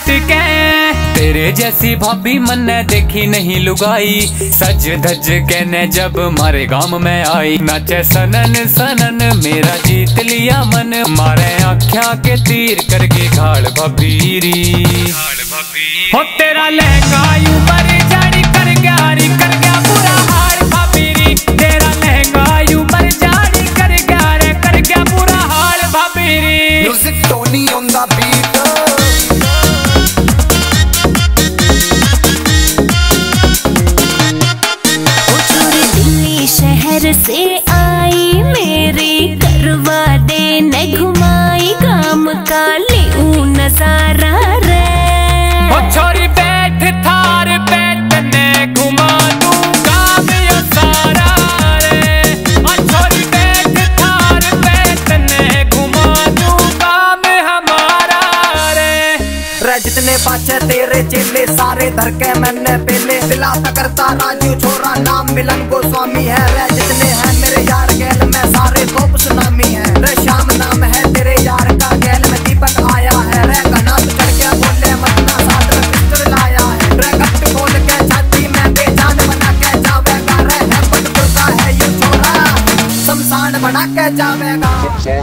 के। तेरे जैसी भाभी मन्ने देखी नहीं लुगाई, सज धज के ने जब मारे गांव में आई। नाचे सनन सनन मेरा जीत लिया मन, मारे आँखियाँ के तीर करके घाड़ भबीरी। हो तेरा लहंगा यूं पर जारी कर गया बुरा हाल भबीरी। तेरा लहंगा यूं पर जारी कर गया बुरा हाल भबीरी। Music Tony on the beat. शहर से आई मेरी करवा दे न घुमाई, काम का ले नजारा रे। ओ छोरी बैठ थार बैठ ने घुमा दूं काम यो सारा रे। ओ छोरी बैठ थार बैठ ने घुमा दूं काम हमारा रे। जितने पाचे तेरे चेले सारे धर के मैंने पेले, दिलासा करता राजू छोरा नाम मिलन गोस्वामी है रे। जितने हैं मेरे यार गैल में सारे तो सुनामी है रे। श्याम नाम है तेरे यार का, गैल में दीपक आया है रे। गना चढ़ के बोले मतना साथ में पिस्टल लाया है रे। गट खोल के छाती में बेजान बना के जावेगा रे। है पटपुर का है ये छोरा, शमशान बना के जावेगा।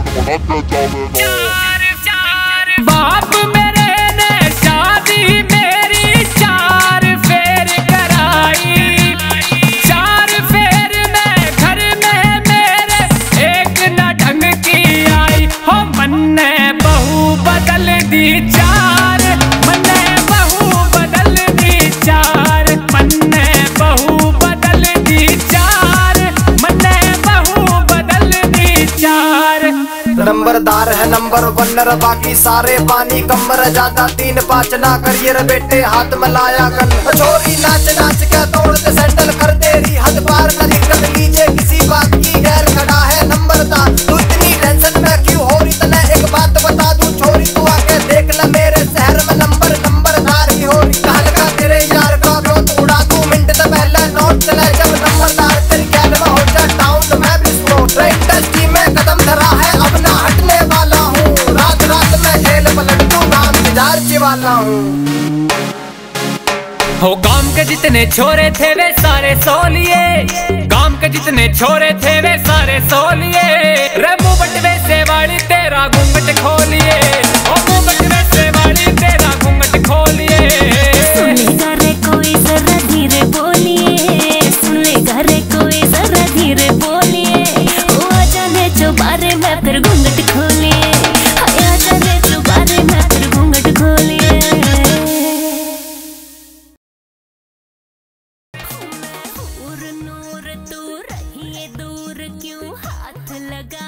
बाप मेरे ने शादी मेरी 4 फेर कराई। 4 फेर में घर में मेरे एक न ढंग की आई। हो मन्ने बहू बदल दी 4, मन्ने बहू बदल दी 4, मन्ने बहू बदल दी 4, मन्ने बहू बदल दी 4। नंबरदार है नंबर 1, बाकी सारे पानी कमर ज्यादा 3-5 ना करियर बेटे हाथ में लाया कर। छोरी नाच नाच के तोड़ते सैंडल कर तेरी हद पार न दिक्कत लीजिए किसी बात की गैर खड़ा है नंबरदार। तू इतनी टेंशन में क्यों हो रही तने एक बात बता दूं छोरी, तू आके देख ले मेरे शहर में नंबरदार ही हो रही। कहल का तेरे यार का ब्रोत उड़ा दूं मिनट से पहले नोट चले जब नंबरदार तेरी गैल में हो जाए टाउन में भी स्लो। इंडस्ट्री में कदम धरा है अब ना हटने वाला हूँ, रात रात में जेल पलट दूंगा इंतजार के वाला हूँ। हो गांव के जितने छोरे थे वे सारे सो लिए, गांव के जितने छोरे थे वे सारे सो लिए। रे मुंबट वैसे वाली तेरा घूंघट खोलिए, ओ मुंबट वैसे वाली तेरा घूंघट खोलिए। सुनेगा रे कोई जरा धीरे बोलिए, सुनेगा रे कोई जरा धीरे बोलिए। ओ जाने जो बारे में फिर घूंघट खोलिए, आ जाने जो बारे में फिर घूंघट खोलिए। नूर नूर तू रहिए दूर क्यों हाथ लगा